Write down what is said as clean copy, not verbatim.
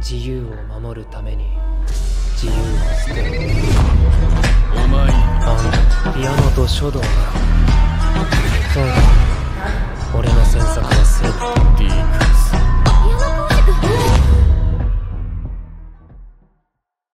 自由を守るために自由を捨てる。 お前あんたピアノと書道が